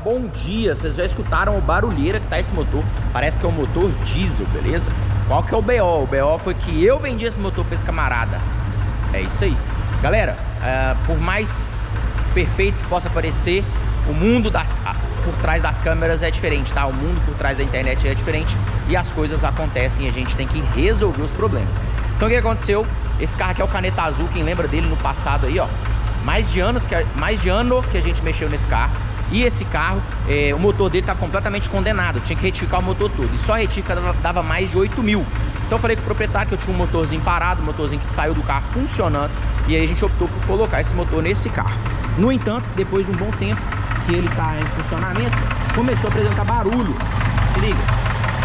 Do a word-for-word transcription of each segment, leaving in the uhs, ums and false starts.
bom dia. Vocês já escutaram o barulheira que tá esse motor? Parece que é um motor diesel, beleza? Qual que é o B O? O B O foi que eu vendi esse motor pra esse camarada. É isso aí. Galera, uh, por mais perfeito que possa parecer, o mundo das, por trás das câmeras é diferente, tá? O mundo por trás da internet é diferente e as coisas acontecem e a gente tem que resolver os problemas. Então o que aconteceu? Esse carro aqui é o Caneta Azul, quem lembra dele no passado aí, ó. Mais de, anos que a, mais de ano que a gente mexeu nesse carro. E esse carro, é, o motor dele tá completamente condenado. Tinha que retificar o motor todo. E só a retífica dava, dava mais de oito mil. Então eu falei com o proprietário que eu tinha um motorzinho parado, um motorzinho que saiu do carro funcionando. E aí a gente optou por colocar esse motor nesse carro. No entanto, depois de um bom tempo que ele tá em funcionamento, começou a apresentar barulho. Se liga.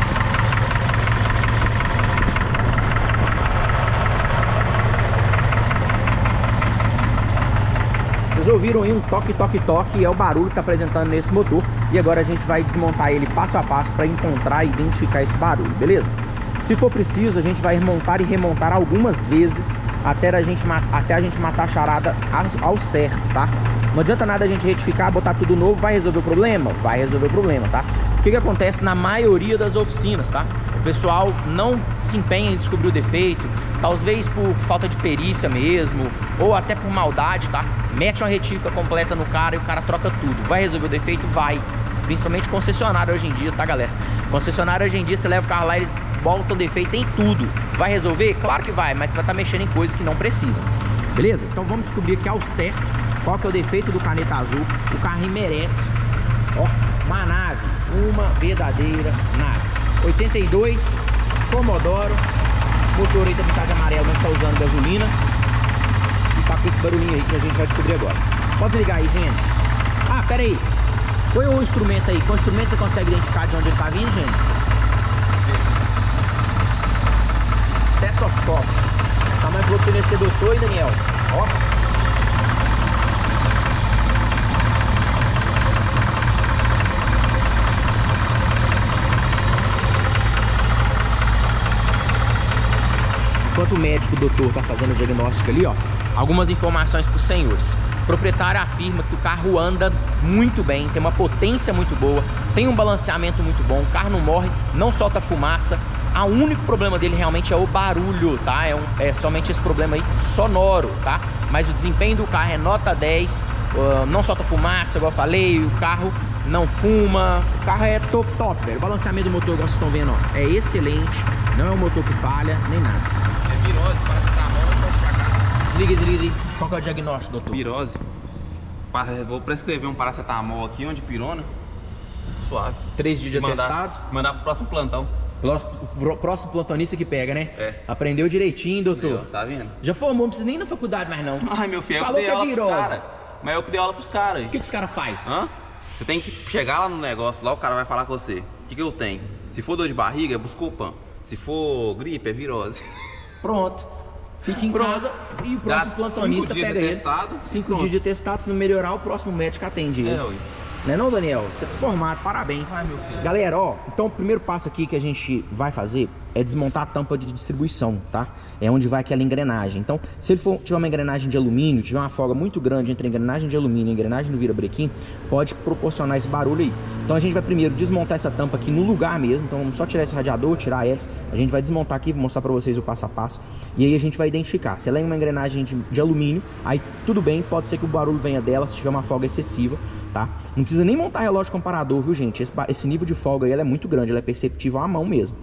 Vocês ouviram aí um toque, toque, toque, é o barulho que está apresentando nesse motor. E agora a gente vai desmontar ele passo a passo para encontrar e identificar esse barulho, beleza? Se for preciso, a gente vai montar e remontar algumas vezes até a gente, até a gente matar a charada ao certo, tá? Não adianta nada a gente retificar, botar tudo novo, vai resolver o problema? Vai resolver o problema, tá? O que que acontece na maioria das oficinas, tá? O pessoal não se empenha em descobrir o defeito, talvez por falta de perícia mesmo, ou até por maldade, tá? Mete uma retífica completa no cara e o cara troca tudo. Vai resolver o defeito? Vai. Principalmente concessionário hoje em dia, tá, galera? Concessionário hoje em dia, você leva o carro lá, eles botam defeito em tudo. Vai resolver? Claro que vai, mas você vai estar mexendo em coisas que não precisam. Beleza? Então vamos descobrir aqui ao certo qual que é o defeito do Caneta Azul. O carrinho merece, ó, uma nave, uma verdadeira nave. oitenta e dois, Commodoro, motor aí também tá de amarelo, não está usando gasolina. E tá com esse barulhinho aí que a gente vai descobrir agora. Pode ligar aí, gente. Ah, pera aí. Põe o instrumento aí. Com o instrumento você consegue identificar de onde ele tá vindo, gente? Estetoscópio. Tamanho que você vai ser doutor, hein, Daniel? Ó. Enquanto o médico, o doutor, tá fazendo o diagnóstico ali, ó, algumas informações para os senhores. O proprietário afirma que o carro anda muito bem, tem uma potência muito boa, tem um balanceamento muito bom, o carro não morre, não solta fumaça. O único problema dele realmente é o barulho, tá? É, um, é somente esse problema aí sonoro, tá? Mas o desempenho do carro é nota dez, uh, não solta fumaça, igual eu falei, o carro não fuma, o carro é top, top, velho. O balanceamento do motor, igual vocês estão vendo, ó, é excelente, não é um motor que falha, nem nada. Virose, paracetamol, pra cá. Desliga, desliga, desliga. Qual que é o diagnóstico, doutor? Virose. Vou prescrever um paracetamol aqui, onde pirona. Suave. Três dias de mandar, atestado. Mandar pro próximo plantão. Próximo, próximo plantonista que pega, né? É. Aprendeu direitinho, doutor. Entendeu? Tá vendo? Já formou, não precisa nem ir na faculdade mais não. Ai, meu filho, falou eu que dei que é aula virose. pros caras. Mas eu que dei aula pros caras aí. O que, que os caras fazem? Hã? Você tem que chegar lá no negócio, lá o cara vai falar com você. O que, que eu tenho? Se for dor de barriga, é Buscopan. Se for gripe, é virose. Pronto. Fique em Pronto. casa e o próximo Dá plantonista cinco pega dias de ele. testado, Cinco pronto. dias de testado, se não melhorar, o próximo médico atende ele. É, ui. Não é não, Daniel? Você tá formado, parabéns. Ai, meu filho. Galera, ó, então o primeiro passo aqui que a gente vai fazer é desmontar a tampa de distribuição, tá? É onde vai aquela engrenagem. Então, se ele for, tiver uma engrenagem de alumínio, tiver uma folga muito grande entre a engrenagem de alumínio e a engrenagem do virabrequim, pode proporcionar esse barulho aí. Então a gente vai primeiro desmontar essa tampa aqui no lugar mesmo. Então vamos só tirar esse radiador, tirar a hélice. A gente vai desmontar aqui, vou mostrar pra vocês o passo a passo. E aí a gente vai identificar. Se ela é uma engrenagem de, de alumínio, aí tudo bem, pode ser que o barulho venha dela se tiver uma folga excessiva, tá? Não precisa nem montar relógio comparador, viu, gente? Esse, esse nível de folga aí ela é muito grande, ela é perceptível à mão mesmo.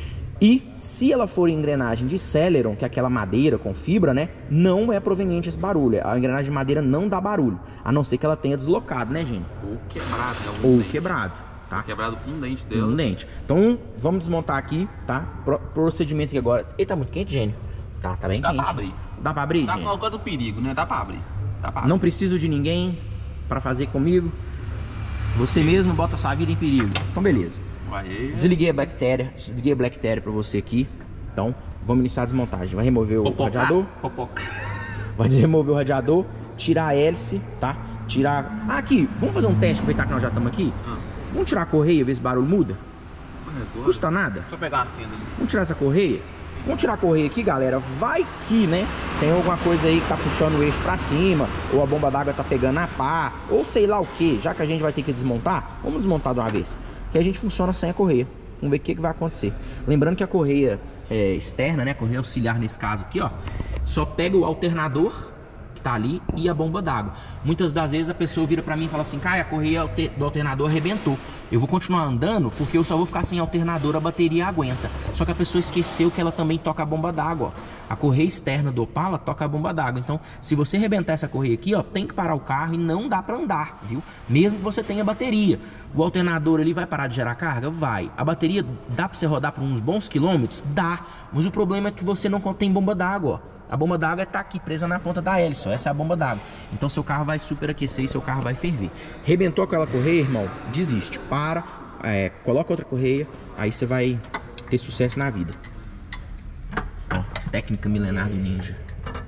E se ela for engrenagem de Celeron, que é aquela madeira com fibra, né? Não é proveniente esse barulho. A engrenagem de madeira não dá barulho, a não ser que ela tenha deslocado, né, gente? Ou quebrado, né? Um Ou dente. quebrado, tá? Quebrado um dente dela. Um dente. Então vamos desmontar aqui, tá? Pro, procedimento aqui agora. Ele tá muito quente, Gênio? Tá, tá bem Dá quente. pra abrir. Dá pra abrir, Dá Gênio? por causa do perigo, né? Dá pra abrir. Dá pra abrir. Não preciso de ninguém pra fazer comigo. Você mesmo bota sua vida em perigo. Então beleza. Vai aí. Desliguei a bactéria, desliguei a bactéria pra você aqui. Então, vamos iniciar a desmontagem. Vai remover o Popoca. radiador. Popoca. Vai remover o radiador, tirar a hélice, tá? Tirar... Ah, aqui, vamos fazer um teste, aproveitar que nós já estamos aqui. Ah. Vamos tirar a correia, ver se o barulho muda? Agora. Custa nada. Deixa eu pegar uma fenda ali. Vamos tirar essa correia. Vamos tirar a correia aqui, galera. Vai que, né, tem alguma coisa aí que tá puxando o eixo pra cima, ou a bomba d'água tá pegando a pá, ou sei lá o que. Já que a gente vai ter que desmontar, vamos desmontar de uma vez. Que a gente funciona sem a correia. Vamos ver o que, que vai acontecer. Lembrando que a correia é, externa, né, a correia auxiliar nesse caso aqui, ó, só pega o alternador que tá ali e a bomba d'água. Muitas das vezes a pessoa vira pra mim e fala assim: cara, a correia do alternador arrebentou. Eu vou continuar andando porque eu só vou ficar sem alternador, a bateria aguenta. Só que a pessoa esqueceu que ela também toca a bomba d'água. A correia externa do Opala toca a bomba d'água. Então, se você arrebentar essa correia aqui, ó, tem que parar o carro e não dá pra andar, viu? Mesmo que você tenha bateria. O alternador ali vai parar de gerar carga? Vai. A bateria dá pra você rodar por uns bons quilômetros? Dá. Mas o problema é que você não tem bomba d'água, ó. A bomba d'água está aqui presa na ponta da hélice, ó. Essa é a bomba d'água. Então seu carro vai superaquecer e seu carro vai ferver. Rebentou aquela correia, irmão? Desiste. Para, é, coloca outra correia, aí você vai ter sucesso na vida. Ó, técnica milenar do ninja.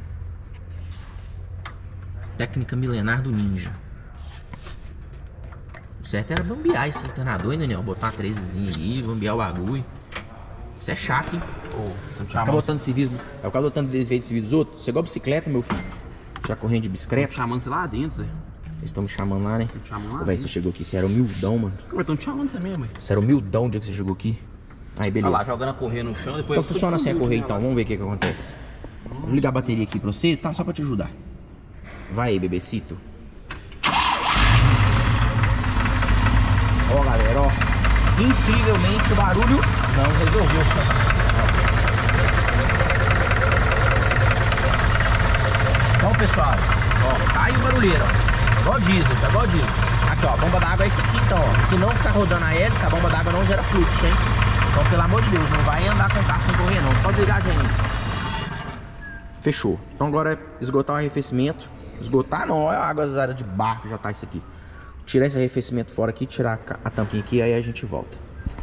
Técnica milenar do ninja. O certo era bambear esse alternador, hein, Daniel? Botar uma trezezinha aí, bambear o bagulho. Isso é chato, hein? Oh, ficar botando serviço, é o cara botando defeito de serviço dos outros. Você é igual bicicleta, meu filho. Já correndo de bicicleta. Estão chamando você lá dentro, Zé. Eles estão me chamando lá, né? Lá Véi, você chegou aqui, você era humildão, mano. Estão te chamando você mesmo, hein? Você era humildão o dia que você chegou aqui. Aí, beleza. Olha lá, jogando a correia no chão, depois... Então funciona assim a correia, então. Vamos ver o que que acontece. Hum. Vou ligar a bateria aqui pra você, tá? Só pra te ajudar. Vai aí, bebecito. Ó, galera, ó. Incrivelmente o barulho não resolveu. Então, pessoal, ó, tá aí o barulheiro, ó. Igual diesel, tá igual diesel. Aqui, ó, a bomba d'água é isso aqui, então, ó. Se não ficar rodando a hélice, a bomba d'água não gera fluxo, hein? Então, pelo amor de Deus, não vai andar com o carro sem correr, não. Pode desligar, gente. Fechou. Então agora é esgotar o arrefecimento. Esgotar não, olha a água usada de barco, já tá isso aqui. Tirar esse arrefecimento fora aqui, tirar a tampinha aqui, aí a gente volta.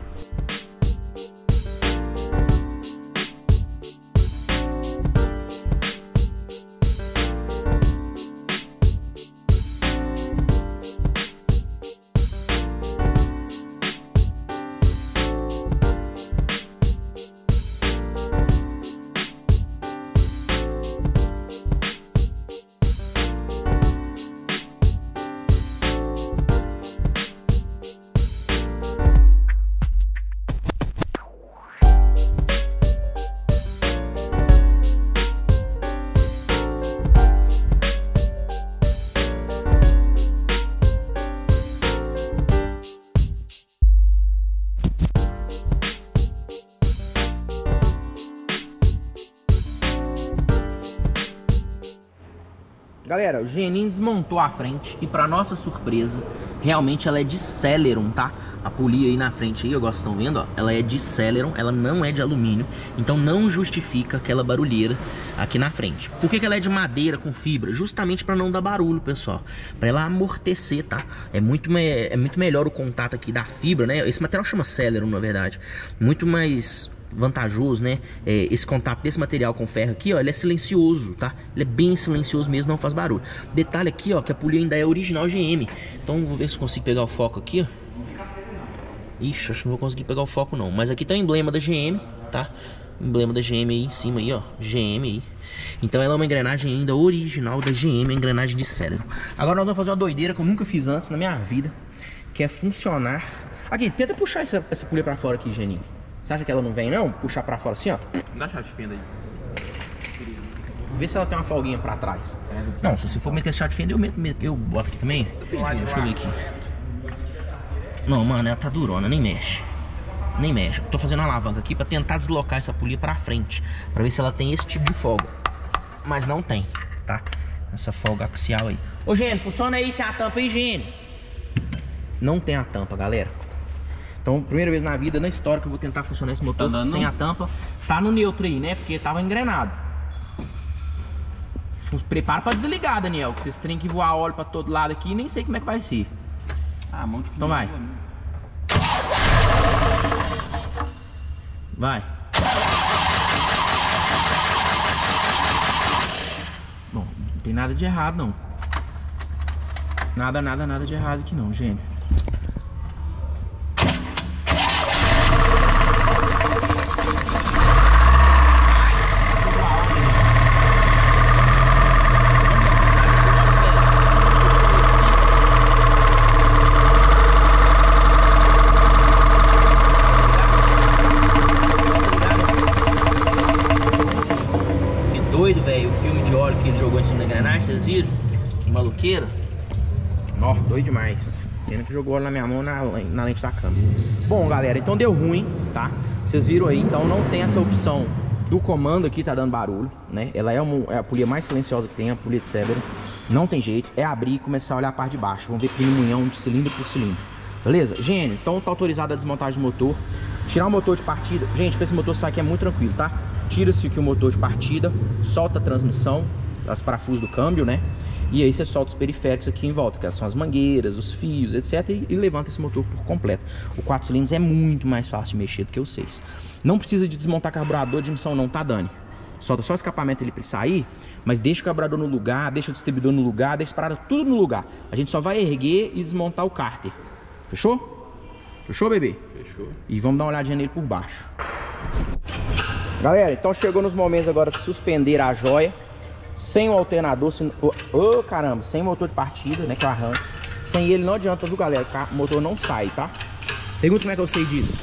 Galera, o Geninho desmontou a frente e pra nossa surpresa, realmente ela é de Celeron, tá? A polia aí na frente aí, eu gosto, estão vendo, ó? Ela é de Celeron, ela não é de alumínio, então não justifica aquela barulheira aqui na frente. Por que que ela é de madeira com fibra? Justamente pra não dar barulho, pessoal. Pra ela amortecer, tá? É muito, me... é muito melhor o contato aqui da fibra, né? Esse material chama Celeron, na verdade. Muito mais vantajoso, né? É, esse contato desse material com ferro aqui, ó, ele é silencioso, tá? Ele é bem silencioso mesmo, não faz barulho. Detalhe aqui, ó, que a polia ainda é original G M. Então, vou ver se consigo pegar o foco aqui, ó. Ixi, acho que não vou conseguir pegar o foco não. Mas aqui tá o emblema da G M, tá? Emblema da G M aí em cima aí, ó. G M aí. Então ela é uma engrenagem ainda original da G M, a engrenagem de Celeron. Agora nós vamos fazer uma doideira que eu nunca fiz antes na minha vida, que é funcionar. Aqui, tenta puxar essa, essa polia pra fora aqui, Geninho. Você acha que ela não vem não? Puxar pra fora assim, ó. Dá a chave de fenda aí. Vê se ela tem uma folguinha pra trás. Não, se você for meter chave de fenda, eu, meto, eu boto aqui também. Deixa eu ver aqui. Não, mano, ela tá durona, nem mexe. Nem mexe. Eu tô fazendo uma alavanca aqui pra tentar deslocar essa polia pra frente, pra ver se ela tem esse tipo de folga. Mas não tem, tá? Essa folga axial aí. Ô, Gênio, funciona aí sem a tampa aí, Gênio. Não tem a tampa, galera. Então, primeira vez na vida, na história, que eu vou tentar funcionar esse motor tá sem a tampa. Tá no neutro aí, né? Porque tava engrenado. Prepara pra desligar, Daniel, que vocês têm que voar óleo pra todo lado aqui e nem sei como é que vai ser. Ah, mão de então vai. Vai. Bom, não tem nada de errado, não. Nada, nada, nada de errado aqui não, gênio. muqueira. Nó, doido demais. Pena que jogou na minha mão na, na lente da câmera. Bom, galera, então deu ruim, tá? Vocês viram aí, então não tem essa opção do comando aqui, tá dando barulho, né? Ela é, uma, é a polia mais silenciosa que tem, a polia de Severo. Não tem jeito, é abrir e começar a olhar a parte de baixo. Vamos ver pneumunhão de cilindro por cilindro. Beleza? Gênio, então tá autorizado a desmontagem do motor. Tirar o motor de partida. Gente, pra esse motor sair aqui é muito tranquilo, tá? Tira-se aqui o motor de partida, solta a transmissão, os parafusos do câmbio, né? E aí você solta os periféricos aqui em volta, que são as mangueiras, os fios, etcétera. E, e levanta esse motor por completo. O quatro cilindros é muito mais fácil de mexer do que o seis. Não precisa de desmontar carburador de emissão não, tá, Dani? Solta só o escapamento ali pra ele sair, mas deixa o carburador no lugar, deixa o distribuidor no lugar, deixa a parada tudo no lugar. A gente só vai erguer e desmontar o cárter. Fechou? Fechou, bebê? Fechou. E vamos dar uma olhadinha nele por baixo. Galera, então chegou nos momentos agora de suspender a joia. Sem o alternador, sem... oh, oh, caramba, sem motor de partida, né, que eu arranco. Sem ele não adianta, viu, galera? O motor não sai, tá? Pergunta como é que eu sei disso.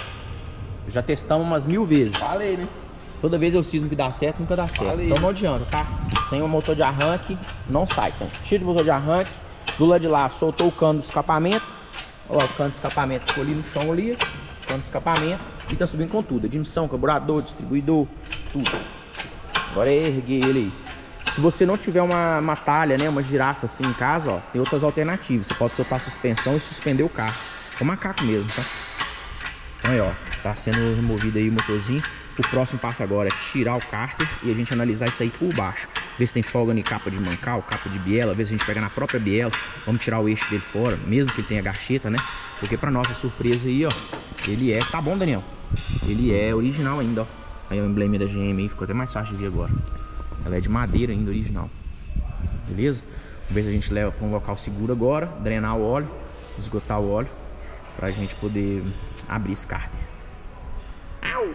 Já testamos umas mil vezes. Falei, né? Toda vez eu cismo que dá certo, nunca dá certo. Falei. Então não adianta, tá? Sem o motor de arranque, não sai. Então tira o motor de arranque. Do lado de lá, soltou o cano do escapamento. Ó, o cano do escapamento ficou ali no chão ali. Cano do escapamento. E tá subindo com tudo. Admissão, carburador, distribuidor, tudo. Agora é erguer ele aí. Se você não tiver uma, uma talha, né, uma girafa assim em casa, ó, tem outras alternativas. Você pode soltar a suspensão e suspender o carro. É um macaco mesmo, tá? Então aí, ó, tá sendo removido aí o motorzinho. O próximo passo agora é tirar o cárter e a gente analisar isso aí por baixo. Ver se tem folga em capa de mancal, capa de biela, ver se a gente pega na própria biela. Vamos tirar o eixo dele fora, mesmo que ele tenha gacheta, né? Porque pra nossa surpresa aí, ó, ele é... Tá bom, Daniel? Ele é original ainda, ó. Aí o emblema da G M aí, ficou até mais fácil de ver agora. Ela é de madeira ainda, original. Beleza? Vamos ver se a gente leva para um local seguro agora. Drenar o óleo, esgotar o óleo, pra gente poder abrir esse cárter. Au!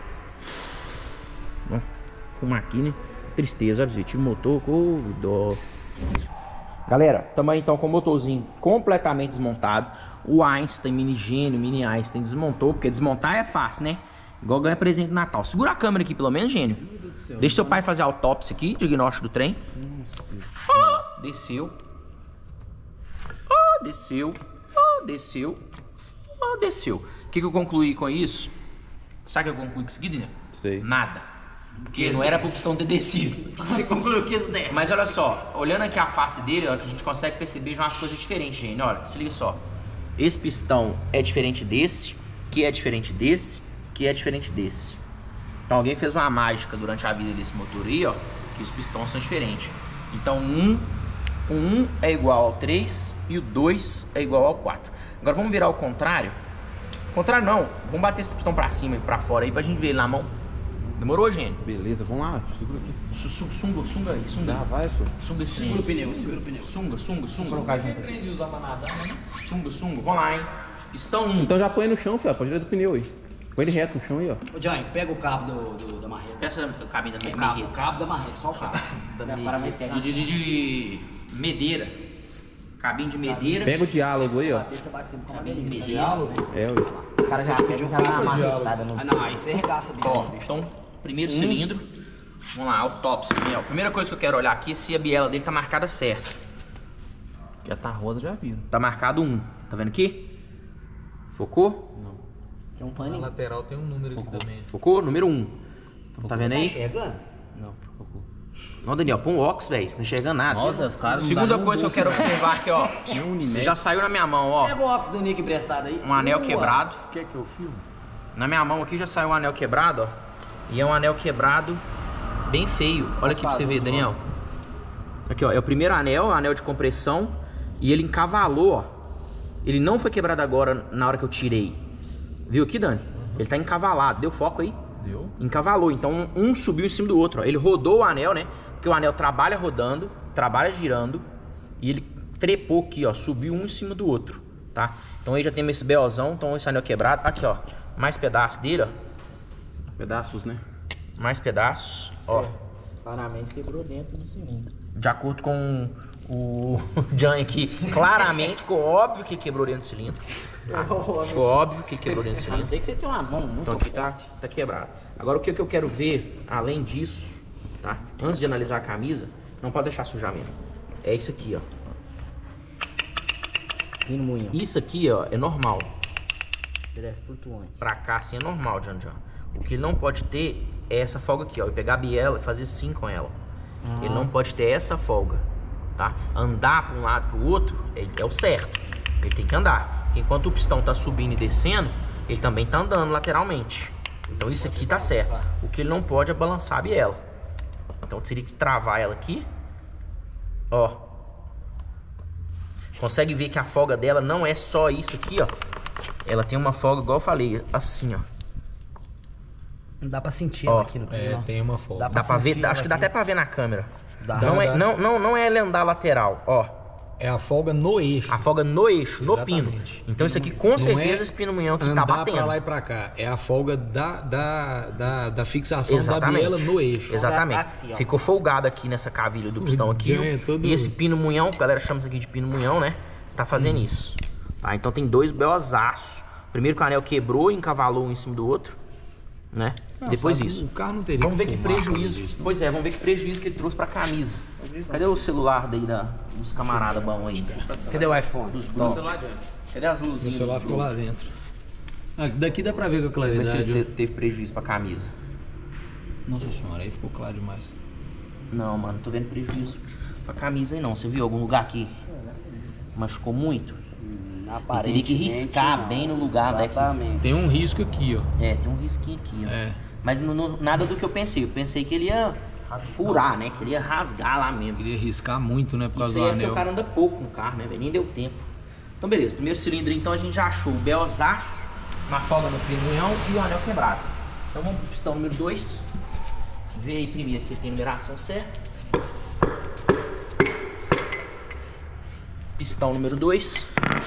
Bom, fumar aqui, né? Tristeza, ó, tira o motor, oh, dó. Galera, também então com o motorzinho completamente desmontado. O Einstein, mini Gênio, mini Einstein desmontou, porque desmontar é fácil, né? Igual ganha presente de Natal. Segura a câmera aqui pelo menos, Gênio. Deixa seu pai fazer a autópsia aqui, diagnóstico do trem. Oh, desceu. Oh, desceu. Oh, desceu. Oh, desceu. O que, que eu concluí com isso? Sabe o que eu concluí com isso aqui, Daniel? Sei. Nada. Porque não era pro pistão ter descido. Você concluiu que isso der. Mas olha só, olhando aqui a face dele, ó, que a gente consegue perceber já umas coisas diferentes, gente. Olha, se liga só. Esse pistão é diferente desse, que é diferente desse, que é diferente desse. Então alguém fez uma mágica durante a vida desse motor aí, ó, que os pistões são diferentes. Então um, o um é igual ao três e o dois é igual ao quatro. Agora vamos virar ao contrário. Contrário não, vamos bater esse pistão pra cima e pra fora aí pra gente ver ele na mão. Demorou, Gênio? Beleza, vamos lá, segura aqui. Sunga, sunga aí, sunga. Ah, vai, senhor. Sunga esse Segura o pneu, segura o pneu. Sunga, sunga, sunga. Eu aprendi a usar pra nadar, né? Sunga, sunga. Vamos lá, hein. Pistão um. Então já põe no chão, filho, pode tirar do pneu aí. Põe ele reto no chão aí, ó. Ô, Johnny, pega o cabo do, do, da marreta. Essa é o cabinho da O minha cabo, o marreta. cabo da marreta, só o cabo. De, de, de, de medeira. Cabinho de medeira. Pega o diálogo aí, ó. Você bate sempre com a Cabinho de medeira. medeira. É, ué. O cara já pega já na marretada no... Ah, não, aí você regaça bem. Ó, então, primeiro cilindro. Vamos lá, autópsia, Daniel. Primeira coisa que eu quero olhar aqui é se a biela dele tá marcada certa. Já tá roda, já viram. Tá marcado um. Tá vendo aqui? Focou? Tem um Na paninho. lateral tem um número aqui também. Focou? Número um. Então tá vendo Tá aí? enxergando? Não, focou. Não, Daniel, põe um óculos, velho. Você não enxergando nada. Nossa, os caras não Segunda dá coisa que eu nem quero observar aqui, ó. um Você milímetro. já saiu na minha mão, ó. Pega o óxido do Nick emprestado aí. Um anel Ua. quebrado. Quer que eu filme? Na minha mão aqui já saiu um anel quebrado, ó. E é um anel quebrado bem feio. Olha aqui pra você ver, Daniel. Aqui, ó. É o primeiro anel, anel de compressão. E ele encavalou, ó. Ele não foi quebrado agora na hora que eu tirei. Viu aqui, Dani? Ele tá encavalado. Deu foco aí? Deu. Encavalou. Então um subiu em cima do outro, ó. Ele rodou o anel, né? Porque o anel trabalha rodando, trabalha girando. E ele trepou aqui, ó. Subiu um em cima do outro, tá? Então aí já temos esse BOzão. Então esse anel quebrado. Aqui, ó. Mais pedaço dele, ó. Pedaços, né? Mais pedaços, ó. Claramente quebrou dentro do cilindro. De acordo com o Jan aqui, claramente ficou óbvio que quebrou dentro do cilindro. Tá? Ficou óbvio que quebrou dentro do A não cilindro. ser que você tenha uma mão muito Então aqui tá, tá quebrado. Agora o que, que eu quero ver, além disso, tá? Antes de analisar a camisa, não pode deixar sujar mesmo. É isso aqui, ó. Pino moinho. Isso aqui, ó, é normal. Ele é flutuante. Pra cá, assim, é normal, John John. O que ele não pode ter é essa folga aqui, ó. E pegar a biela e fazer assim com ela. Ah. Ele não pode ter essa folga, tá? Andar pra um lado pro outro é, é o certo. Ele tem que andar. Porque enquanto o pistão tá subindo e descendo, ele também tá andando lateralmente. Então isso aqui tá certo. O que ele não pode é balançar a biela. Então teria que travar ela aqui. Ó. Consegue ver que a folga dela não é só isso aqui, ó. Ela tem uma folga, igual eu falei, assim, ó. Não dá pra sentir Ó, ela aqui no É, pino. tem uma folga. Dá pra Dá pra ver, sentir dá- ela acho que dá aqui. até pra ver na câmera. Dá. Não, Dá, é, dá. não, não, não é ele andar lateral, ó. É a folga no eixo. A folga no eixo, no pino. Exatamente. Então isso aqui com Não certeza é esse pino munhão que andar tá batendo. pra lá e pra cá. É a folga da, da, da, da fixação Exatamente. da biela no eixo. Exatamente. Assim, ó. Ficou folgado aqui nessa cavilha do pistão aqui. John é todo- E esse pino munhão, a galera chama isso aqui de pino munhão, né? Tá fazendo isso. Tá? Então tem dois beozaços. Primeiro que o anel quebrou e encavalou um em cima do outro, né? E Ah, depois sabe, isso. O carro não teria Vamos ver que fumar prejuízo. disso, né? Pois é, vamos ver que prejuízo que ele trouxe pra camisa. Cadê o celular daí da, dos camaradas bons aí? Cadê o iPhone? Dos top. Cadê as O luzinhas? celular dos ficou lá grupos? dentro. Ah, daqui dá pra ver com a Vamos ver se claridade. ele ó. te- teve prejuízo pra camisa. Nossa senhora, aí ficou claro demais. Não, mano, não tô vendo prejuízo pra camisa aí não. Você viu algum lugar que machucou muito? Ele teria que riscar bem no lugar, né? que- Exatamente. Tem um risco aqui, ó. É, tem um risquinho aqui, ó. É. Mas não- não- nada do que eu pensei. Eu pensei que ele ia furar, né? Que ele ia rasgar lá mesmo. Queria riscar muito, né? Por causa Isso do aí é porque anel. o cara anda pouco no carro, né, velho? Nem deu tempo. Então, beleza. Primeiro cilindro, então, a gente já achou o beozaço, uma folga no pinhão e o anel quebrado. Então, vamos pro pistão número dois. Vê aí primeiro se tem numeração certa. Pistão número dois.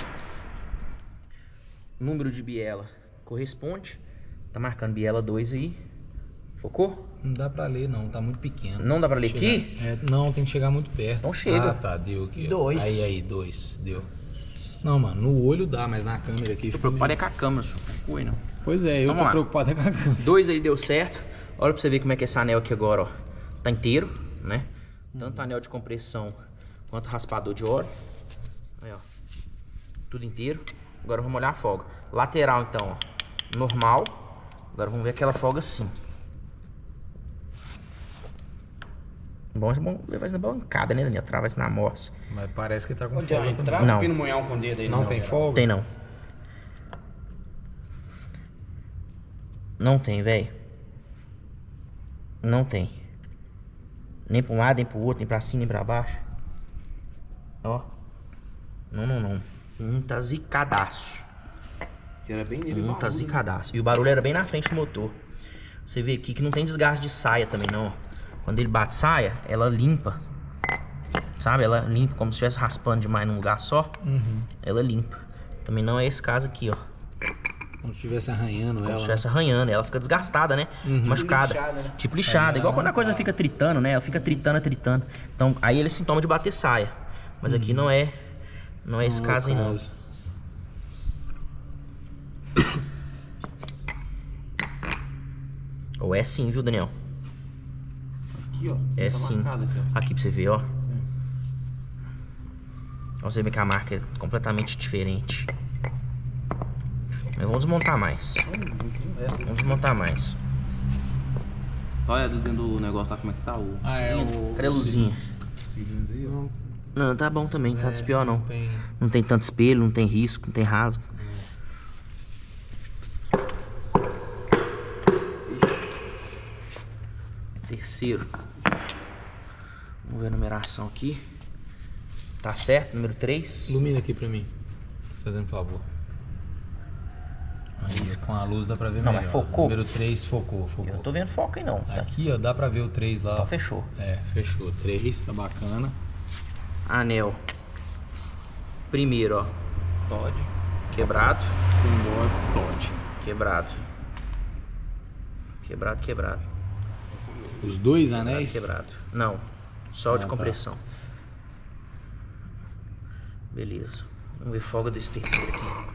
Número de biela corresponde. Tá marcando biela dois aí. Focou? Não dá pra ler, não. Tá muito pequeno. Não dá pra ler Chegar- aqui? É, não, tem que chegar muito perto. Então chega. Ah, tá. Deu aqui. ó. Dois. Aí, aí, dois. Deu. Não, mano, no olho dá, mas na câmera aqui... Tô preocupado é com a câmera, senhor. Oi, não. Pois é, eu Então, tô vamos lá. preocupado é com a câmera. Dois aí deu certo. Olha pra você ver como é que é esse anel aqui agora, ó. Tá inteiro, né? Tanto anel de compressão quanto raspador de óleo. Aí, ó. Tudo inteiro. Agora vamos olhar a folga. Lateral, então, ó. Normal. Agora vamos ver aquela folga assim. Bom, é bom levar isso na bancada, né, Daniel? Trava isso na morsa. Mas parece que tá com Ô, Johnny, folga. traz Não. o pino munhão com o dedo aí. Não no tem meu. folga? Tem não. Não tem, velho. Não tem. Nem pra um lado, nem pro outro, nem pra cima, nem pra baixo. Ó. Não, não, não. Um tá zicadaço. Que era bem nele. Um tá zicadaço. E o barulho era bem na frente do motor. Você vê aqui que não tem desgaste de saia também, não. ó. Quando ele bate saia, ela limpa. Sabe? Ela limpa como se estivesse raspando demais num lugar só. Uhum. Ela limpa. Também não é esse caso aqui, ó. Como se estivesse arranhando Como se ela. estivesse arranhando, ela fica desgastada, né? Machucada. Lixada, né? Tipo lixada. Aí Igual ela quando a não coisa tá. fica tritando, né? Ela fica tritando, tritando. Então, aí ele é sintoma de bater saia. Mas aqui não é. Não é esse Não é o caso aí, não. caso. Ou é sim, viu, Daniel? Aqui, ó. É Tá sim. marcado aqui, ó. Aqui pra você ver, ó. Ó, você vê que a marca é completamente diferente. Mas vamos desmontar mais. Vamos desmontar mais. Olha dentro do negócio lá como é que tá o Ah, é o... Cadê a luzinha? cilindro aí, ó. Não, tá bom também, tá despior não. Tem... Não tem tanto espelho, não tem risco, não tem rasgo. Terceiro. Vamos ver a numeração aqui. Tá certo, número três. Ilumina aqui pra mim. Fazendo favor. Aí, com a luz dá pra ver Não, melhor. mas focou? Número três focou, focou. Eu não tô vendo foco aí não. Tá? Aqui, ó, dá pra ver o três lá. Então ó. fechou. É, fechou. três, tá bacana. Anel. Primeiro, ó. Todd. Quebrado. Embora, Todd. Quebrado. Quebrado, quebrado. Os dois Quebrado, anéis? quebrado. Não. Só de Ah, tá. compressão. Beleza. Vamos ver folga desse terceiro aqui.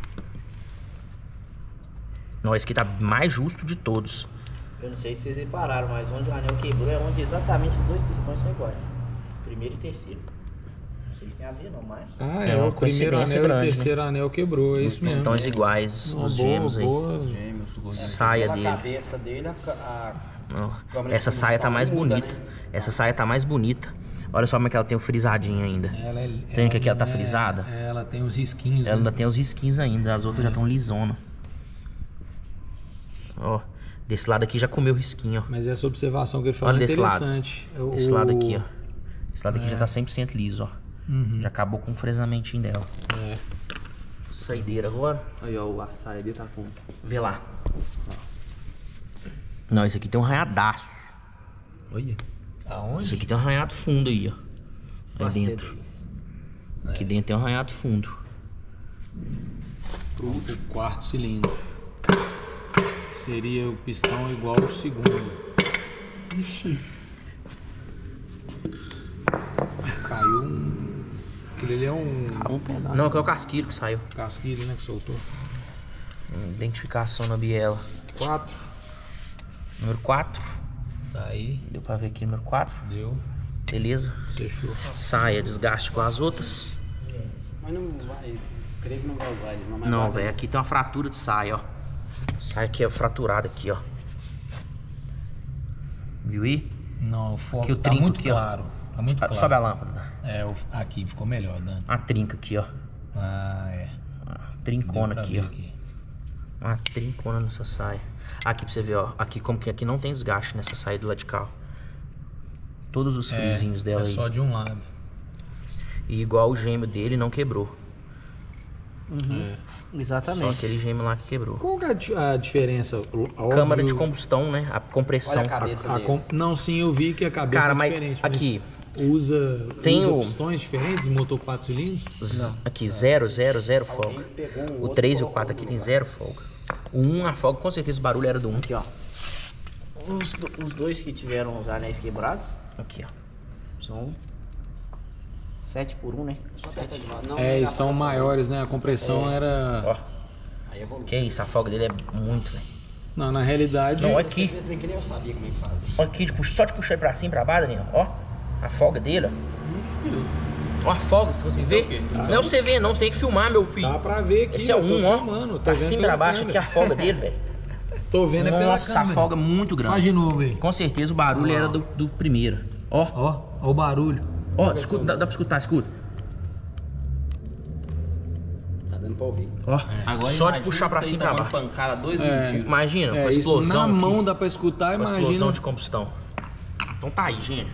Não, esse aqui tá mais justo de todos. Eu não sei se vocês repararam, mas onde o anel quebrou é onde exatamente os dois pistões são iguais. Primeiro e terceiro. Vocês têm a ver, não, mas... Ah, É é, uma o primeiro coincidência anel grande, e o terceiro anel quebrou, é Os isso mesmo. pistões iguais, Uma os boa, gêmeos aí. boa. Gêmeos, gordinhos. Saia Pela dele. cabeça dele, a, a Ó, câmera de essa saia tá combustão mais muda, bonita. né? Essa saia tá mais bonita. Olha só como é que ela tem o frisadinho ainda. Ela é, Tem que aqui ela tá não é- frisada? Ela tem os risquinhos. Ela ainda né? tem os risquinhos ainda, as outras já estão lisona. Ó, desse lado aqui já comeu o risquinho, ó. Mas essa observação que ele falou Olha é desse lado. interessante. O- Esse lado aqui, ó. Esse lado aqui já tá cem por cento liso, ó. Uhum. Já acabou com o fresamentinho dela. É. Saideira agora. Aí, ó, a saia dele tá com... Vê lá. Não, esse aqui tem um arranhadaço. Olha. Esse Aonde? aqui tem um arranhado fundo aí, ó. Aí Bastante. dentro. Aqui dentro tem um arranhado fundo. Pro quarto cilindro. Seria o pistão igual ao segundo. Ixi. Caiu um... Aquele ali é um Um pedaço. Não, que é o casquilho que saiu. casquilho, né, que soltou. Identificação na biela. Quatro. Número quatro. Tá aí. Deu pra ver aqui, número quatro. Deu. Beleza. Fechou. Saia, desgaste com as outras. Mas não vai, creio que não vai usar eles, não. Mas Não, vai- velho, aqui tem uma fratura de saia, ó. Saia aqui é fraturada aqui, ó. Viu aí? Não, o foco Aqui o tá trinco muito aqui, ó. claro. Tá muito claro. Sobe a lâmpada. É, o- aqui ficou melhor, Dani. Uma trinca aqui, ó. Ah, é. Uma Deu trincona pra aqui, ver ó. aqui. Uma trincona nessa saia. Aqui pra você ver, ó. Aqui como que aqui não tem desgaste nessa saia do lado de cá, ó. Todos os frisinhos dela é aí. só de um lado. E igual o gêmeo dele não quebrou. É. Só Exatamente. aquele gêmeo lá que quebrou. Qual que é a di- a diferença? O- óbvio- Câmara de combustão, né? A compressão. Olha a cabeça a deles. com- Não, sim, eu vi que a cabeça Cara, é mas diferente. aqui, usa, tem usa o- pistões diferentes, motor quatro cilindros? Z- Aqui, zero, zero, zero folga. Alguém pegou um O outro três e o colocou quatro no aqui tem lugar. zero folga. O um, a folga, com certeza o barulho era do um. Aqui, ó. Os, do- os dois que tiveram os anéis quebrados Aqui, ó. são sete por um, né? Sete de lado. Não, É, não e dá são pra- maiores, né? A compressão era... Ó, Aí evolui. que isso, a folga dele é muito, velho. Não, na realidade... Não, Esse aqui. três trem que nem eu sabia como é que fazia. Olha aqui, de puxa- só de puxar ele pra cima e pra baixo, Daniel. Ó, a folga dele, ó. Meu Deus. Ó, a folga, você consegue ver? é o quê? Não é você ver, não, você tem que filmar, meu filho. Dá pra ver aqui, Esse é eu o tô um, ó. filmando, tô Pra vendo cima e pela pra baixo aqui câmera. a folga dele, velho. Tô vendo é pela Nossa, a câmera. folga é muito grande. Faz de novo aí. Com certeza o barulho era do, do primeiro. Ó, Ó, ó o barulho. ó, escuta, dá, dá pra escutar, escuta. Tá dando pra ouvir. Ó, Agora só de imagina puxar pra isso aí cima e pra tomando baixo. pancada dois É. mil giros. Imagina, com a É, isso explosão na aqui, mão dá pra escutar, com a imagina. explosão de combustão. Então tá aí, gente.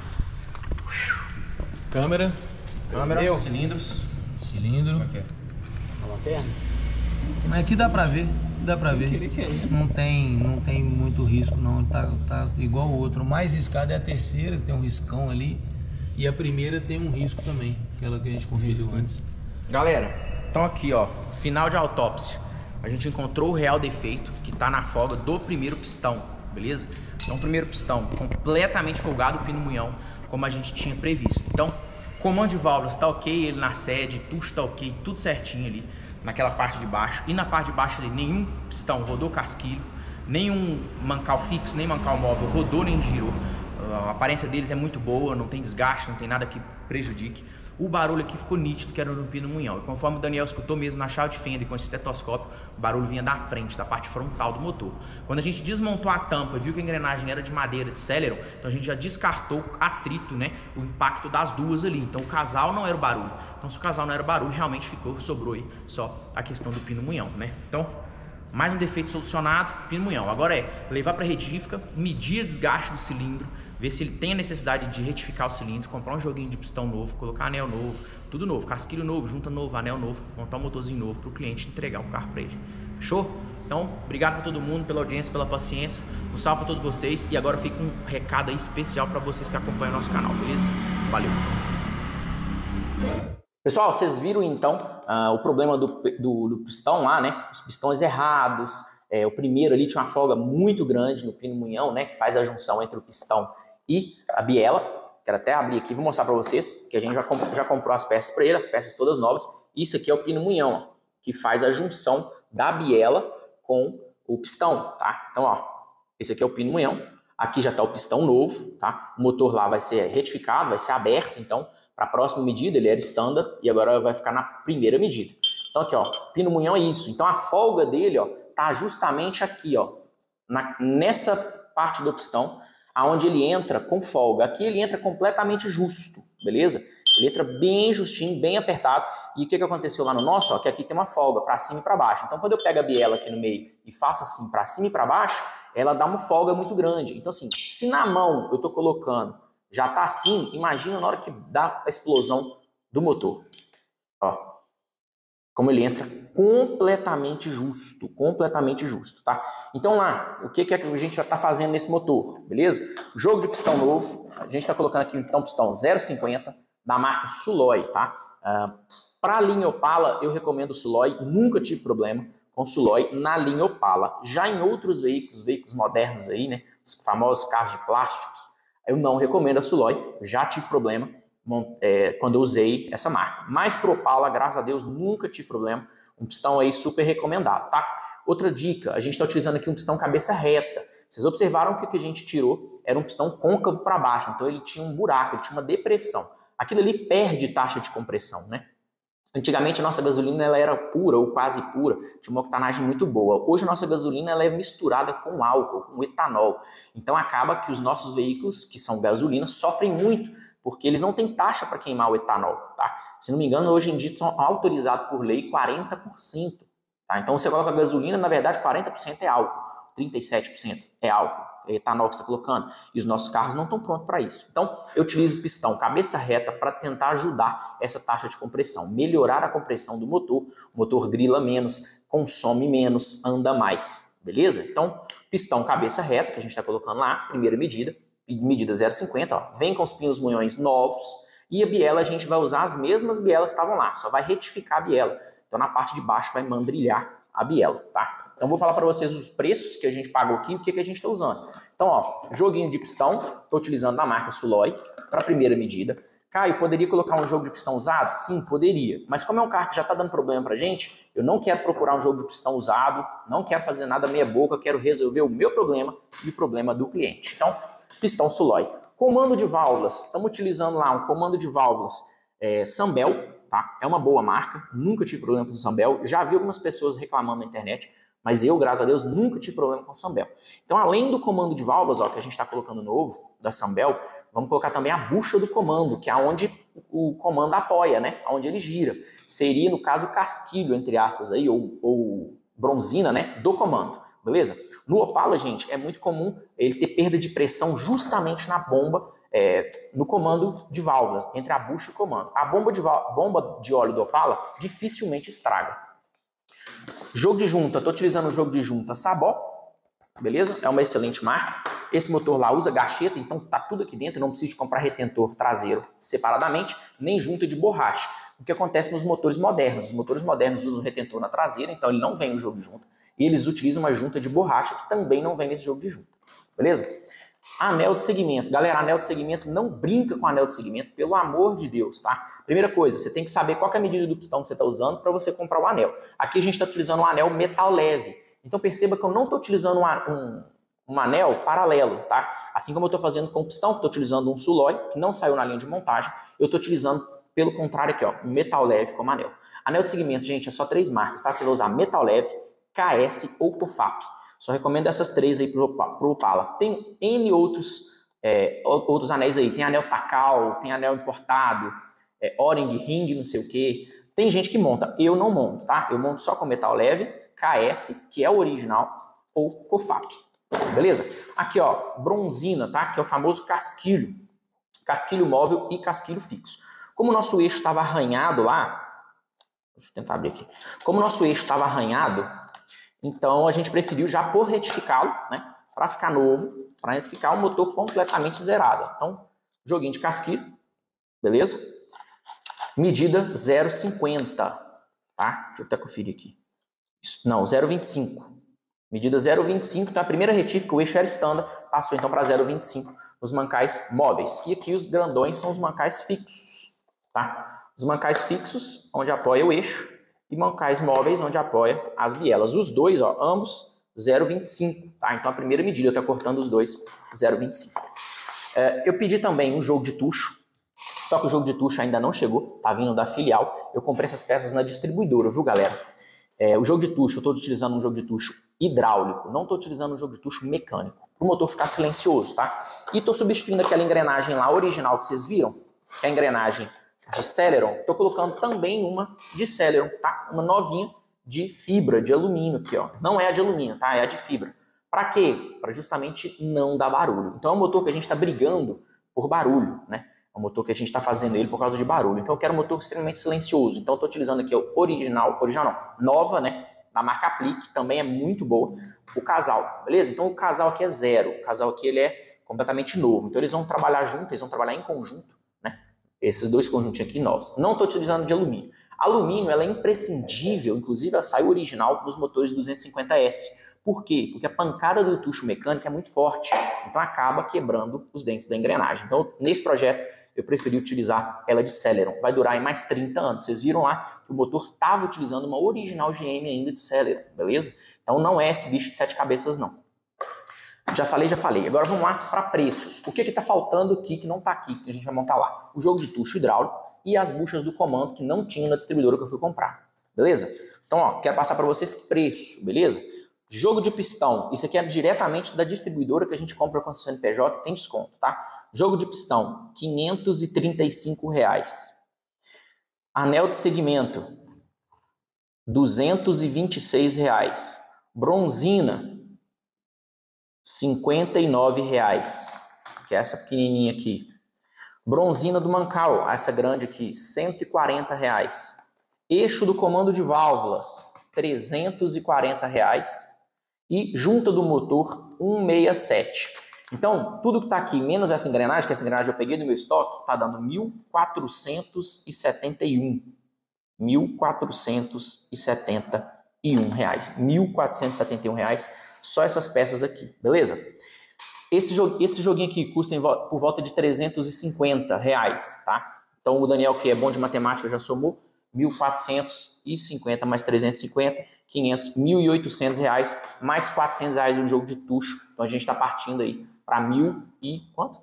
Câmera, Câmera, Meu. cilindros. cilindro. Aqui, A lanterna? Mas aqui dá pra ver, dá pra ver. Não tem, não tem muito risco não, tá, tá igual o outro. O mais riscado é a terceira, que tem um riscão ali. E a primeira tem um risco também, aquela que a gente conferiu antes. Galera, então aqui, ó, final de autópsia. A gente encontrou o real defeito que tá na folga do primeiro pistão, beleza? Então, o primeiro pistão completamente folgado, o pino munhão, como a gente tinha previsto. Então, comando de válvulas tá ok, ele na sede, tucho tá ok, tudo certinho ali, naquela parte de baixo. E na parte de baixo ali, nenhum pistão rodou casquilho, nenhum mancal fixo, nem mancal móvel rodou nem girou. A aparência deles é muito boa, não tem desgaste, não tem nada que prejudique. O barulho aqui ficou nítido, que era no pino munhão. E conforme o Daniel escutou mesmo na chave de fenda e com esse estetoscópio, o barulho vinha da frente, da parte frontal do motor. Quando a gente desmontou a tampa e viu que a engrenagem era de madeira, de Celeron, então a gente já descartou o atrito, né? O impacto das duas ali. Então o casal não era o barulho. Então se o casal não era o barulho, realmente ficou, sobrou aí só a questão do pino munhão, né? Então, mais um defeito solucionado, pino munhão. Agora é levar para retífica, medir o desgaste do cilindro, ver se ele tem a necessidade de retificar o cilindro, comprar um joguinho de pistão novo, colocar anel novo, tudo novo, casquilho novo, junta novo, anel novo, montar um motorzinho novo para o cliente entregar o carro para ele. Fechou? Então, obrigado para todo mundo, pela audiência, pela paciência. Um salve para todos vocês e agora fica um recado aí especial para vocês que acompanham o nosso canal, beleza? Valeu! Pessoal, vocês viram então uh, o problema do, do, do pistão lá, né? Os pistões errados. É, o primeiro ali tinha uma folga muito grande no pino munhão, né? Que faz a junção entre o pistão e a biela. Quero até abrir aqui, vou mostrar para vocês que a gente já, comp já comprou as peças para ele, as peças todas novas. Isso aqui é o pino munhão, ó, que faz a junção da biela com o pistão, tá? Então, ó, esse aqui é o pino munhão. Aqui já está o pistão novo, tá? O motor lá vai ser retificado, vai ser aberto, então, para a próxima medida, ele era standard e agora vai ficar na primeira medida. Então aqui, ó, pino munhão é isso. Então a folga dele, ó, tá justamente aqui, ó, na, nessa parte do pistão, aonde ele entra com folga. Aqui ele entra completamente justo, beleza? Ele entra bem justinho, bem apertado. E o que, que aconteceu lá no nosso? Ó, que aqui tem uma folga para cima e para baixo. Então, quando eu pego a biela aqui no meio e faço assim para cima e para baixo, ela dá uma folga muito grande. Então, assim, se na mão eu estou colocando, já está assim, imagina na hora que dá a explosão do motor. Ó, como ele entra completamente justo, completamente justo, tá? Então lá, o que, que é que a gente já está fazendo nesse motor, beleza? Jogo de pistão novo, a gente está colocando aqui então pistão zero vírgula cinquenta, da marca Suloy, tá? Uh, para a linha Opala, eu recomendo o Suloy, nunca tive problema com o Suloy na linha Opala. Já em outros veículos, veículos modernos aí, né? Os famosos carros de plásticos, eu não recomendo a Suloy, já tive problema é, quando eu usei essa marca. Mas pro Opala, graças a Deus, nunca tive problema. Um pistão aí super recomendado, tá? Outra dica, a gente está utilizando aqui um pistão cabeça reta. Vocês observaram que o que a gente tirou era um pistão côncavo para baixo, então ele tinha um buraco, ele tinha uma depressão. Aquilo ali perde taxa de compressão, né? Antigamente a nossa gasolina ela era pura ou quase pura, tinha uma octanagem muito boa. Hoje a nossa gasolina ela é misturada com álcool, com etanol. Então acaba que os nossos veículos, que são gasolina, sofrem muito, porque eles não têm taxa para queimar o etanol, tá? Se não me engano, hoje em dia são autorizados por lei quarenta por cento. Tá? Então você coloca gasolina, na verdade quarenta por cento é álcool, trinta e sete por cento é álcool. Etanol que você está colocando, e os nossos carros não estão prontos para isso. Então, eu utilizo o pistão cabeça reta para tentar ajudar essa taxa de compressão, melhorar a compressão do motor, o motor grila menos, consome menos, anda mais, beleza? Então, pistão cabeça reta, que a gente está colocando lá, primeira medida, medida zero vírgula cinquenta, ó, vem com os pinos munhões novos, e a biela a gente vai usar as mesmas bielas que estavam lá, só vai retificar a biela. Então, na parte de baixo vai mandrilhar a biela, tá? Então, vou falar para vocês os preços que a gente pagou aqui e o que, que a gente está usando. Então, ó, joguinho de pistão, estou utilizando da marca Suloy para a primeira medida. Caio, poderia colocar um jogo de pistão usado? Sim, poderia. Mas como é um carro que já está dando problema para a gente, eu não quero procurar um jogo de pistão usado, não quero fazer nada meia boca, quero resolver o meu problema e o problema do cliente. Então, pistão Suloy. Comando de válvulas, estamos utilizando lá um comando de válvulas é, Sambel, tá? É uma boa marca, nunca tive problema com o Sambel. Já vi algumas pessoas reclamando na internet, mas eu, graças a Deus, nunca tive problema com a Sambel. Então, além do comando de válvulas, ó, que a gente está colocando novo, da Sambel, vamos colocar também a bucha do comando, que é onde o comando apoia, né? Onde ele gira. Seria, no caso, o casquilho, entre aspas, aí, ou, ou bronzina, né? Do comando, beleza? No Opala, gente, é muito comum ele ter perda de pressão justamente na bomba, é, no comando de válvulas, entre a bucha e o comando. A bomba de, bomba de óleo do Opala dificilmente estraga. Jogo de junta, estou utilizando o jogo de junta Sabó, beleza? É uma excelente marca. Esse motor lá usa gacheta, então tá tudo aqui dentro, não precisa de comprar retentor traseiro separadamente, nem junta de borracha. O que acontece nos motores modernos? Os motores modernos usam retentor na traseira, então ele não vem no jogo de junta. E eles utilizam uma junta de borracha, que também não vem nesse jogo de junta, beleza? Anel de segmento. Galera, anel de segmento, não brinca com anel de segmento, pelo amor de Deus, tá? Primeira coisa, você tem que saber qual que é a medida do pistão que você está usando para você comprar o anel. Aqui a gente está utilizando um anel metal leve. Então perceba que eu não estou utilizando um, um, um anel paralelo, tá? Assim como eu estou fazendo com o pistão, que estou utilizando um Suloy, que não saiu na linha de montagem, eu estou utilizando, pelo contrário aqui, ó, um metal leve como anel. Anel de segmento, gente, é só três marcas, tá? Você vai usar metal leve, K S ou Cofap. Só recomendo essas três aí pro, pro Opala. Tem N outros, é, outros anéis aí. Tem anel Takal, tem anel importado, é, O-ring, ring, não sei o que. Tem gente que monta. Eu não monto, tá? Eu monto só com metal leve, K S, que é o original, ou Cofap. Tá, beleza? Aqui, ó, bronzina, tá? Que é o famoso casquilho. Casquilho móvel e casquilho fixo. Como o nosso eixo estava arranhado lá, deixa eu tentar abrir aqui. Como o nosso eixo estava arranhado, então a gente preferiu já por retificá-lo, né? Para ficar novo, para ficar o motor completamente zerado. Então, joguinho de casquilho, beleza? Medida zero vírgula cinquenta, tá? Deixa eu até conferir aqui. Isso, não, zero vírgula vinte e cinco. Medida zero vírgula vinte e cinco, então a primeira retífica, o eixo era standard, passou então para zero vírgula vinte e cinco nos mancais móveis. E aqui os grandões são os mancais fixos, tá? Os mancais fixos, onde apoia o eixo, e mancais móveis, onde apoia as bielas. Os dois, ó, ambos zero vírgula vinte e cinco, tá? Então a primeira medida eu estou cortando os dois, zero vírgula vinte e cinco. É, eu pedi também um jogo de tucho, só que o jogo de tucho ainda não chegou, tá vindo da filial. Eu comprei essas peças na distribuidora, viu, galera? É, o jogo de tucho, eu estou utilizando um jogo de tucho hidráulico, não estou utilizando um jogo de tucho mecânico, para o motor ficar silencioso, tá? E estou substituindo aquela engrenagem lá original que vocês viram, que é a engrenagem de Celeron, estou colocando também uma de Celeron, tá? Uma novinha de fibra, de alumínio aqui, ó. Não é a de alumínio, tá? É a de fibra. Para quê? Para justamente não dar barulho. Então é um motor que a gente está brigando por barulho, né? É um motor que a gente está fazendo ele por causa de barulho. Então eu quero um motor extremamente silencioso. Então eu estou utilizando aqui o original, original não, nova, né? Da marca Aplique, também é muito boa. O casal, beleza? Então o casal aqui é zero. O casal aqui ele é completamente novo. Então eles vão trabalhar junto, eles vão trabalhar em conjunto, né? Esses dois conjuntinhos aqui novos. Não estou utilizando de alumínio. Alumínio ela é imprescindível, inclusive ela saiu original nos motores duzentos e cinquenta S. Por quê? Porque a pancada do tucho mecânico é muito forte, então acaba quebrando os dentes da engrenagem. Então, nesse projeto, eu preferi utilizar ela de Celeron. Vai durar aí mais trinta anos. Vocês viram lá que o motor estava utilizando uma original G M ainda de Celeron, beleza? Então não é esse bicho de sete cabeças, não. Já falei, já falei. Agora vamos lá para preços. O que que está faltando aqui, que não está aqui, que a gente vai montar lá? O jogo de tucho hidráulico e as buchas do comando que não tinha na distribuidora que eu fui comprar, beleza? Então, ó, quero passar para vocês preço, beleza? Jogo de pistão, isso aqui é diretamente da distribuidora que a gente compra com a C N P J e tem desconto, tá? Jogo de pistão, quinhentos e trinta e cinco reais. Anel de segmento, duzentos e vinte e seis reais. Bronzina, cinquenta e nove reais, que é essa pequenininha aqui. Bronzina do Mancal, essa grande aqui, cento e quarenta reais. Eixo do comando de válvulas, trezentos e quarenta reais. E junta do motor, cento e sessenta e sete. Então, tudo que está aqui, menos essa engrenagem, que essa engrenagem eu peguei do meu estoque, está dando mil quatrocentos e setenta e um. mil quatrocentos e setenta e um reais. mil quatrocentos e setenta e um reais, só essas peças aqui, beleza? Esse, jo esse joguinho aqui custa vo por volta de trezentos e cinquenta reais, tá? Então, o Daniel, que é bom de matemática, já somou mil quatrocentos e cinquenta mais trezentos e cinquenta, quinhentos, mil e oitocentos reais, mais quatrocentos reais no jogo de tucho. Então a gente está partindo aí para mil e quanto?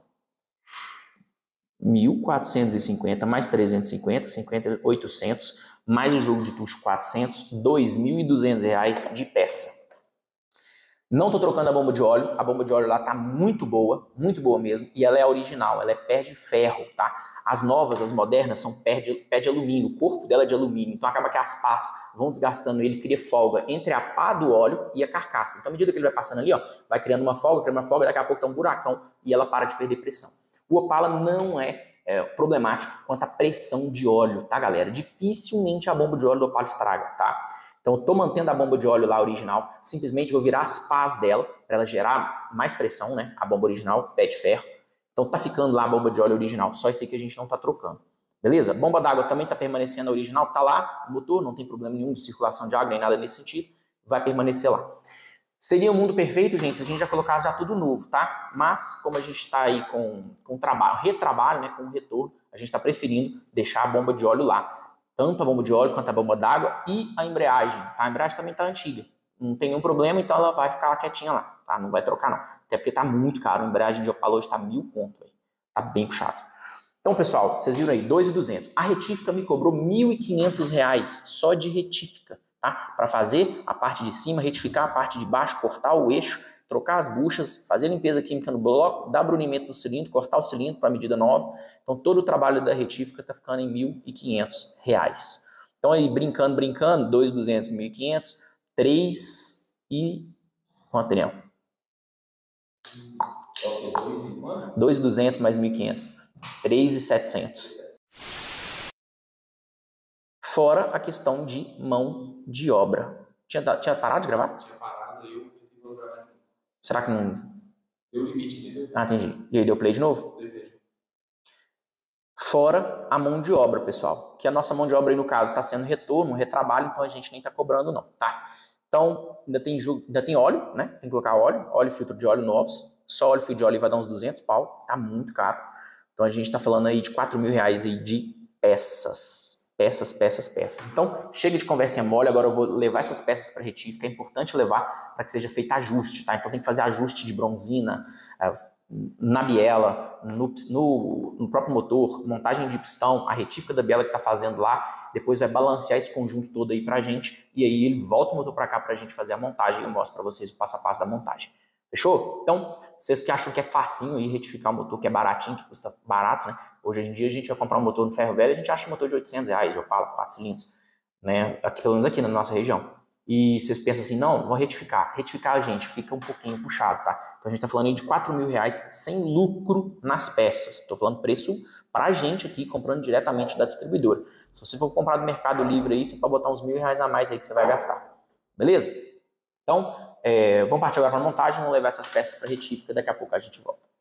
mil quatrocentos e cinquenta mais trezentos e cinquenta, cinquenta, oitocentos, mais o jogo de tucho quatrocentos, dois mil e duzentos reais de peça. Não estou trocando a bomba de óleo, a bomba de óleo lá tá muito boa, muito boa mesmo, e ela é original, ela é pé de ferro, tá? As novas, as modernas, são pé de, pé de alumínio, o corpo dela é de alumínio, então acaba que as pás vão desgastando ele, cria folga entre a pá do óleo e a carcaça. Então, à medida que ele vai passando ali, ó, vai criando uma folga, criando uma folga, daqui a pouco tá um buracão e ela para de perder pressão. O Opala não é, é problemático quanto à pressão de óleo, tá, galera? Dificilmente a bomba de óleo do Opala estraga, tá? Então, eu estou mantendo a bomba de óleo lá original, simplesmente vou virar as pás dela para ela gerar mais pressão, né? A bomba original, pé de ferro. Então, tá ficando lá a bomba de óleo original, só isso aí que a gente não tá trocando. Beleza? Bomba d'água também tá permanecendo a original, tá lá, o motor, não tem problema nenhum de circulação de água, nem nada nesse sentido, vai permanecer lá. Seria um mundo perfeito, gente, se a gente já colocasse já tudo novo, tá? Mas, como a gente tá aí com, com trabalho, retrabalho, né? Com retorno, a gente tá preferindo deixar a bomba de óleo lá. Tanto a bomba de óleo quanto a bomba d'água e a embreagem, tá? A embreagem também tá antiga, não tem nenhum problema, então ela vai ficar lá quietinha lá, tá? Não vai trocar não, até porque tá muito caro, a embreagem de Opala hoje tá mil conto, velho, tá bem puxado. Então, pessoal, vocês viram aí, dois mil e duzentos, a retífica me cobrou mil e quinhentos reais só de retífica, tá? Para fazer a parte de cima, retificar a parte de baixo, cortar o eixo, trocar as buchas, fazer limpeza química no bloco, dar brunimento no cilindro, cortar o cilindro para a medida nova. Então, todo o trabalho da retífica está ficando em mil e quinhentos reais. Então, aí, brincando, brincando, dois mil e duzentos, mil e quinhentos, três e... Quanto, Daniel? dois mil e duzentos mais mil e quinhentos. três mil e setecentos. Fora a questão de mão de obra. Tinha, tinha parado de gravar? Tinha parado e eu vou gravar. Será que não... Deu limite, entendeu? Ah, entendi. E aí, deu play de novo? Deu play. Fora a mão de obra, pessoal. Que a nossa mão de obra aí, no caso, está sendo retorno, um retrabalho, então a gente nem está cobrando, não, tá? Então, ainda tem, ainda tem óleo, né? Tem que colocar óleo, óleo e filtro de óleo novos. Só óleo e filtro de óleo vai dar uns duzentos pau. Tá muito caro. Então, a gente está falando aí de quatro mil reais aí de peças. peças, peças, peças. Então, chega de conversinha mole, agora eu vou levar essas peças para retífica, é importante levar para que seja feito ajuste, tá? Então tem que fazer ajuste de bronzina, na biela, no, no, no próprio motor, montagem de pistão, a retífica da biela que está fazendo lá, depois vai balancear esse conjunto todo aí pra gente, e aí ele volta o motor para cá pra gente fazer a montagem, e eu mostro para vocês o passo a passo da montagem. Fechou? Então, vocês que acham que é facinho aí retificar um motor que é baratinho, que custa barato, né? Hoje em dia a gente vai comprar um motor no ferro velho, a gente acha um motor de oitocentos reais, Opala, quatro cilindros, né? Aqui, pelo menos aqui na nossa região. E vocês pensam assim, não, vou retificar. Retificar, gente, fica um pouquinho puxado, tá? Então a gente tá falando aí de quatro mil reais sem lucro nas peças. Tô falando preço pra gente aqui, comprando diretamente da distribuidora. Se você for comprar do Mercado Livre aí, você pode botar uns mil reais a mais aí que você vai gastar. Beleza? Então, é, vamos partir agora para a montagem, vamos levar essas peças para retífica, daqui a pouco a gente volta.